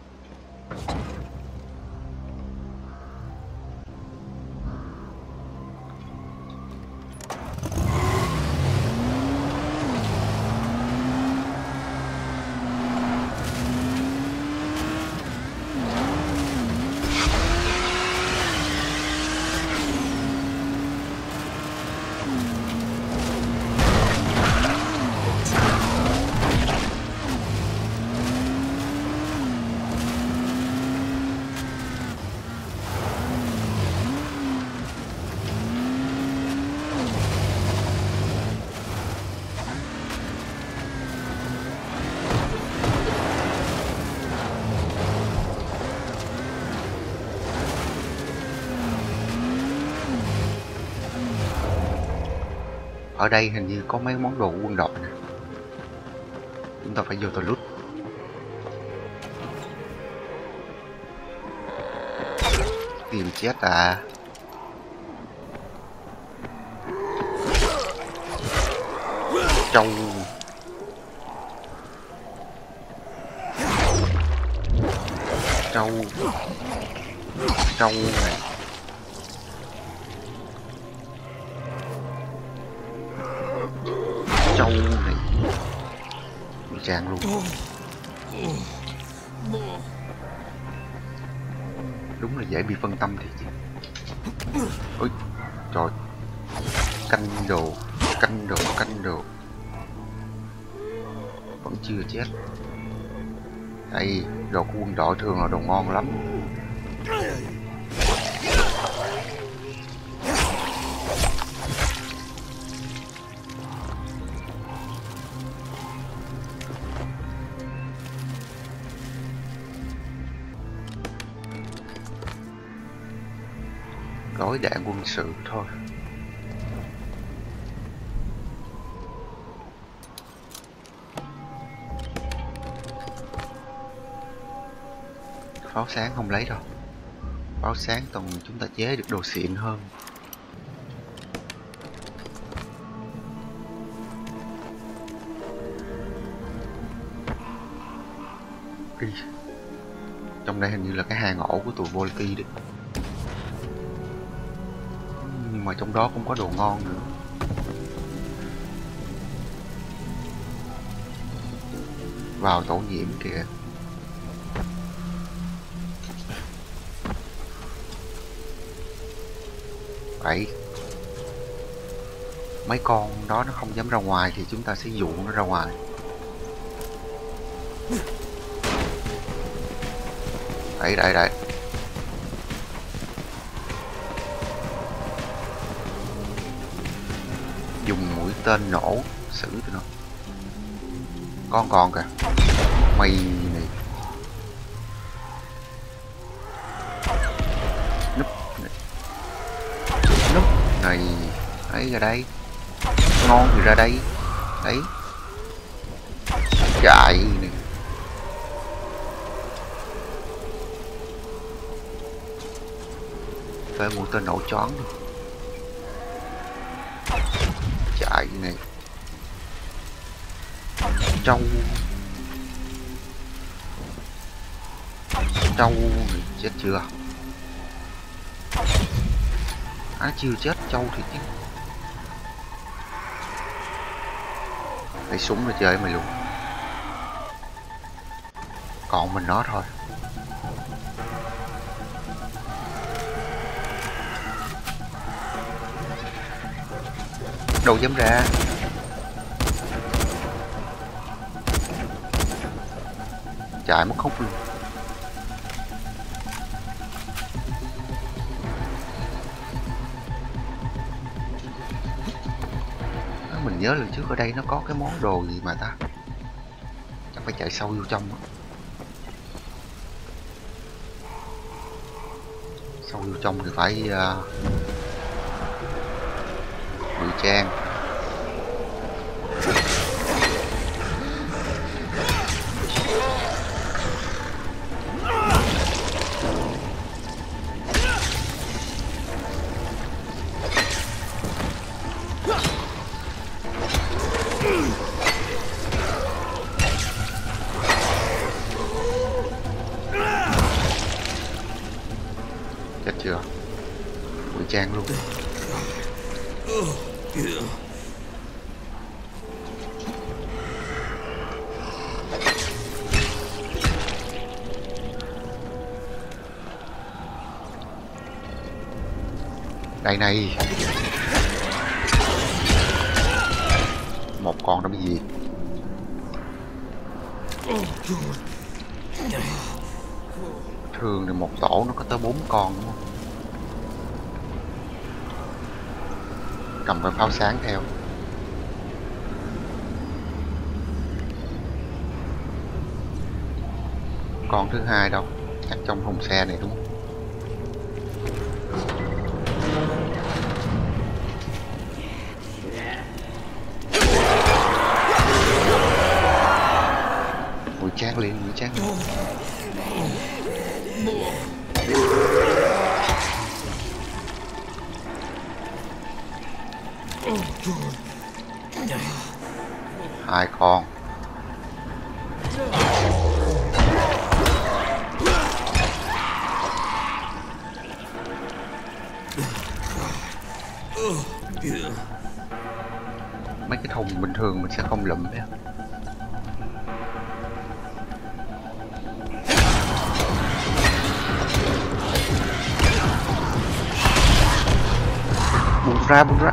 Ở đây hình như có mấy món đồ quân đội nè. Chúng ta phải vô toilet. Tìm chết à. Trâu. Trâu. Trâu này. Trâu này. Tràn luôn. Đúng là dễ bị phân tâm thì chứ. Ôi trời. Canh đồ. Canh đồ. Canh đồ. Vẫn chưa chết. Đây, đồ của quân đội thường là đồ ngon lắm. Gói đạn quân sự thôi. Pháo sáng không lấy đâu. Pháo sáng toàn chúng ta chế được đồ xịn hơn. Đi. Trong đây hình như là cái hang ổ của tụi Volty đấy. Nhưng mà trong đó cũng có đồ ngon nữa. Vào tổ nhiễm kìa. Vậy mấy con đó nó không dám ra ngoài thì chúng ta sẽ dụ nó ra ngoài. Đây. Dùng mũi tên nổ xử tụi nó. Con còn kìa. Mày này. Núp này. Đấy ra đây. Ngon thì ra đây. Đấy. Chạy này. Phải mũi tên nổ choáng đi. Chạy này. Trâu này. Chết chưa? Chưa chết trâu thì chứ. Lấy súng rồi chơi mày luôn. Còn mình nó thôi. Đâu dám ra. Chạy mất khúc luôn. Mình nhớ lần trước ở đây nó có cái món đồ gì mà ta. Chắc phải chạy sâu vô trong đó. Vô trong thì phải ngụy trang. Chết chưa? Ngụy trang luôn. Đây này. Một con đã bị gì? Thường thì một tổ nó có tới 4 con đúng không? Cầm cái pháo sáng theo. Con thứ hai đâu? Chắc trong thùng xe này đúng không? Ngụy trang liền, ngụy trang liền. Hai con. Mấy cái thùng bình thường mình sẽ không lụm nha. Buông ra, buông ra.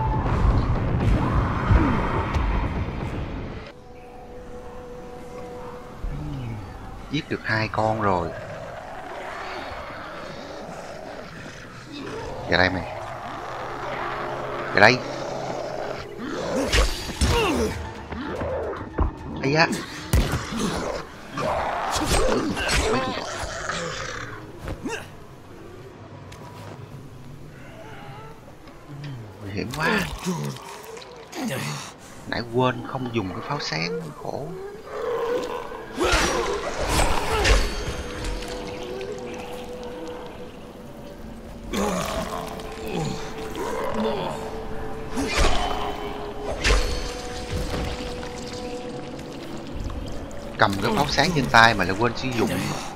Giết được 2 con rồi. Về đây mày. Về đây. Ây da. Mấy con. Nguy hiểm quá. Nãy quên không dùng cái pháo sáng, khổ. Cầm cái pháo sáng trên tay mà lại quên sử dụng.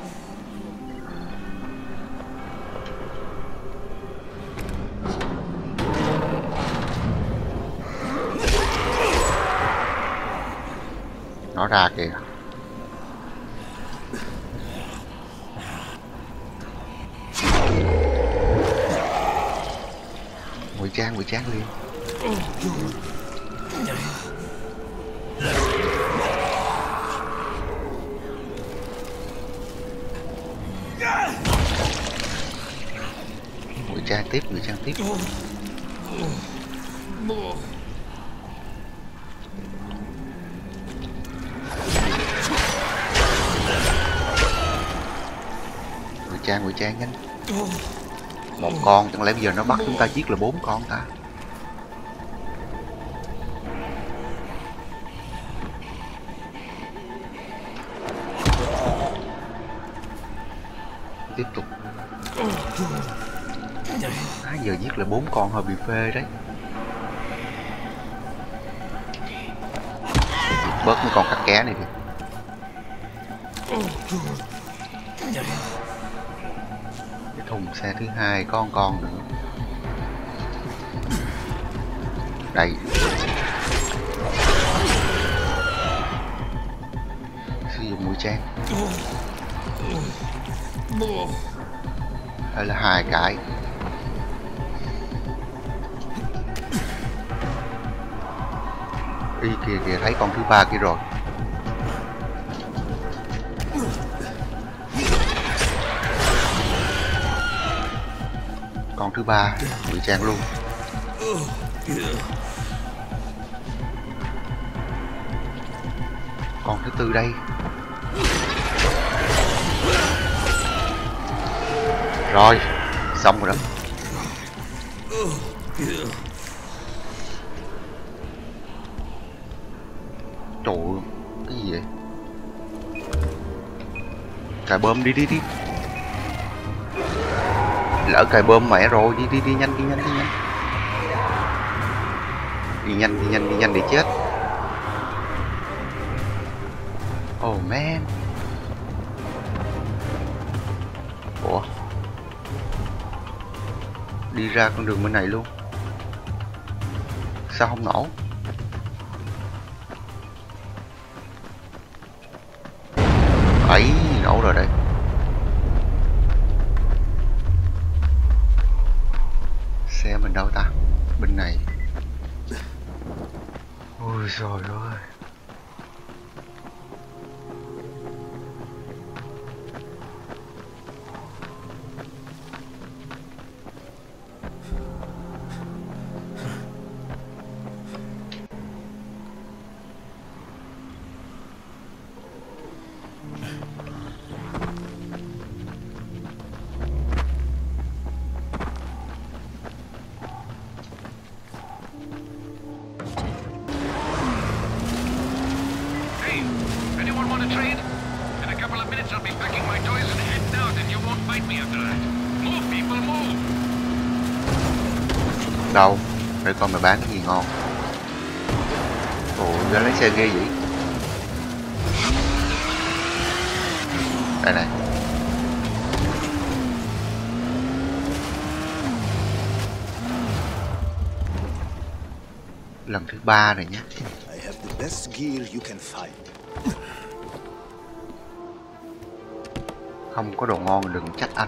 Nó ra kìa. Ngụy trang liền. Ngụy trang tiếp. Ngụy trang nhanh. Một con, chẳng lẽ bây giờ nó bắt chúng ta giết là 4 con ta? Tiếp tục. Giờ giết là 4 con hơi bị phê đấy. Bớt mấy con cắt ké này đi. Cái thùng xe thứ hai có con nữa. Đây. Sử dụng mũi trang. Hay là 2 cái. Đi kìa, thấy con thứ 3 kia rồi. Con thứ 3 ngụy trang luôn. Con thứ 4 đây. Rồi, Xong rồi đó. Trời ơi, cái gì vậy? Cài bơm đi. Lỡ cài bơm mẹ rồi, đi nhanh. Đi nhanh để chết. Oh man. Ủa? Đi ra con đường bên này luôn. Sao không nổ? Ấy, nổ rồi đây. Xe mình đâu ta? Bên này. Ôi trời ơi. Đâu? Để coi mày bán cái gì ngon. Ồ, ra lấy xe ghê vậy. Đây này. Lần thứ 3 này nhé. I have the best gear you can find. Không có đồ ngon đừng trách anh.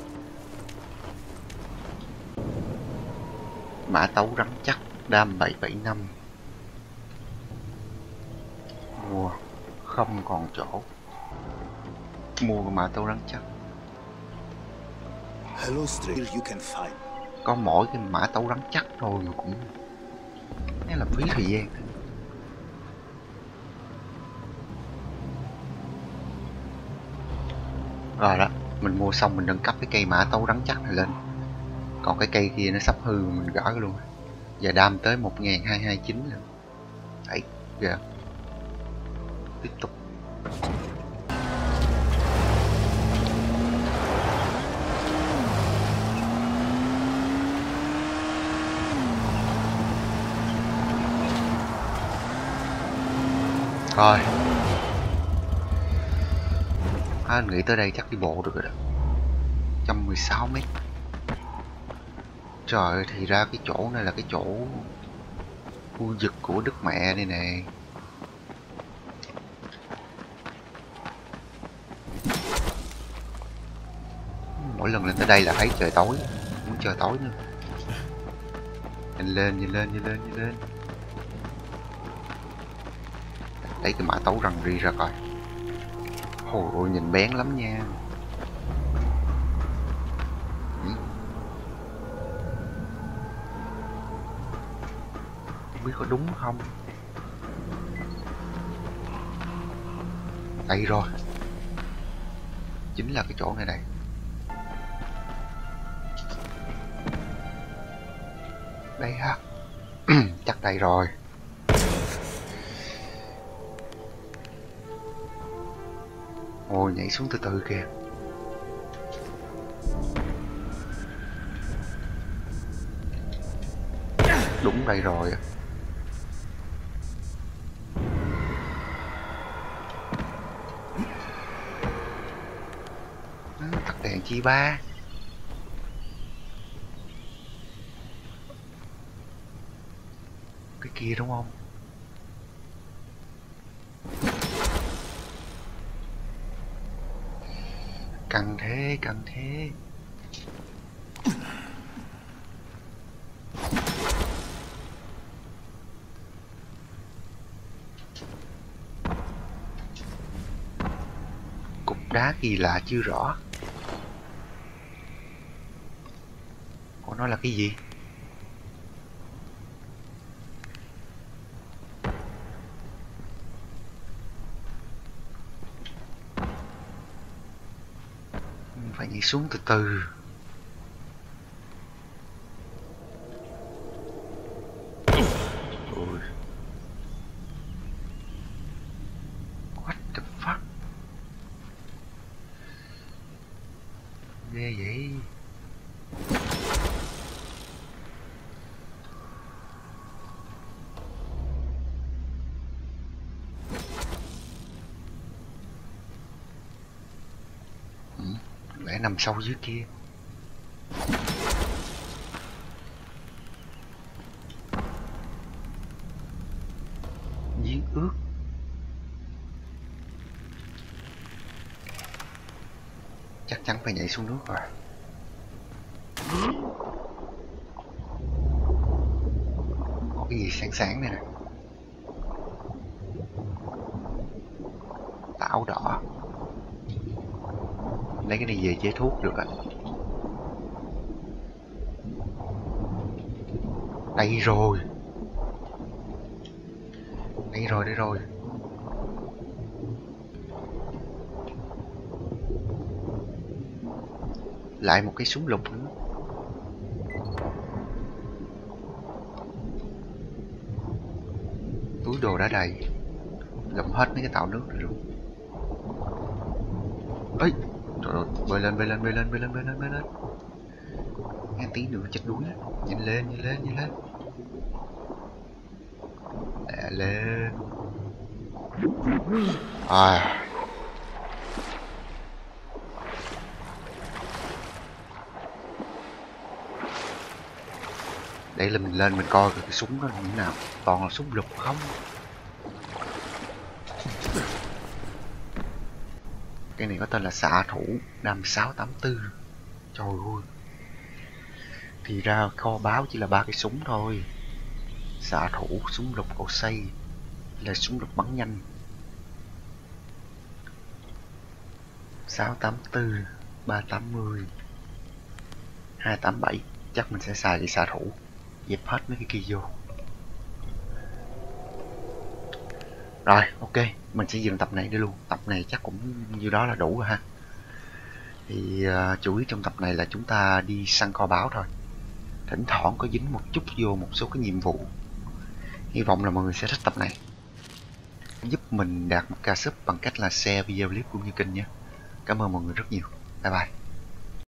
Mã tấu rắn chắc, đam 775. Mua không còn chỗ. Mua cái mã tấu rắn chắc. Hello, stranger, you can find. Có mỗi cái mã tấu rắn chắc thôi mà cũng là phí thời gian. Rồi đó, mình mua xong mình nâng cấp cái cây mã tấu rắn chắc này lên. Còn cái cây kia nó sắp hư mình gỡ luôn. Giờ đam tới 1229 rồi. Đấy, giờ tiếp tục. Rồi. Anh nghĩ tới đây chắc đi bộ được rồi đó. 116 mét. Trời ơi, thì ra cái chỗ này là cái chỗ khu vực của Đức Mẹ đây nè. Mỗi lần lên tới đây là thấy trời tối, muốn trời tối nữa. Nhanh lên. Lấy cái mã tấu răng ri ra coi. Hồi ôi nhìn bén lắm nha. Không biết có đúng không. Đây rồi. Chính là cái chỗ này đây. Đây ha. Chắc đây rồi. Ôi nhảy xuống từ từ kìa. Đúng đây rồi. Tắt đèn chi ba. Cái kia đúng không? Căng thế. Cục đá kỳ lạ chưa rõ. Ủa nó là cái gì? Phải nhảy xuống từ từ. Kẻ nằm sâu dưới kia. Giếng ướt. Chắc chắn phải nhảy xuống nước rồi. Có cái gì sáng sáng này nè. Tảo đỏ. Lấy cái này về chế thuốc được ạ. Đây rồi. Đây rồi, đây rồi. Lại một cái súng lục nữa. Túi đồ đã đầy. Lụm hết mấy cái tàu nước rồi luôn. Ê, trời ơi, bơi lên, bơi lên, bơi lên, bơi lên, bơi lên, bơi lên. Nghe tí nữa chết đuối. Nhanh lên, nhanh lên, nhanh lên. Lẹ lên. À. Đây là mình lên mình coi cái súng đó như thế nào. Toàn là súng lục không. Cái này có tên là xạ thủ đam 684. Trời ơi. Thì ra kho báo chỉ là 3 cái súng thôi. Xạ thủ, súng lục cổ xay là súng lục bắn nhanh. 684, 380, 287. Chắc mình sẽ xài cái xạ thủ dẹp hết mấy cái kia vô. Rồi, ok, mình sẽ dừng tập này đi luôn. Tập này chắc cũng như đó là đủ rồi ha. Thì chủ yếu trong tập này là chúng ta đi săn kho báu thôi. Thỉnh thoảng có dính một chút vô một số cái nhiệm vụ. Hy vọng là mọi người sẽ thích tập này. Giúp mình đạt 1k sub bằng cách là share video clip cũng như kênh nhé. Cảm ơn mọi người rất nhiều. Bye bye.